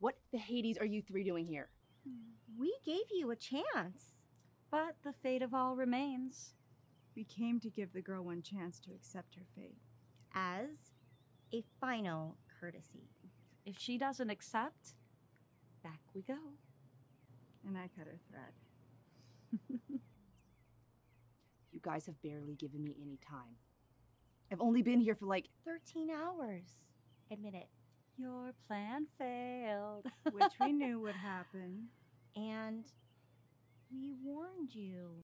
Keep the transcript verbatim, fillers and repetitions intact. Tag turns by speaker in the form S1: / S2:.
S1: What the Hades are you three doing here?
S2: We gave you a chance.
S3: But the fate of all remains.
S4: We came to give the girl one chance to accept her fate.
S2: As a final courtesy.
S3: If she doesn't accept, back we go.
S4: And I cut her thread.
S1: You guys have barely given me any time. I've only been here for like
S2: thirteen hours. Admit it.
S3: Your plan failed.
S4: Which we knew would happen.
S2: And we warned you.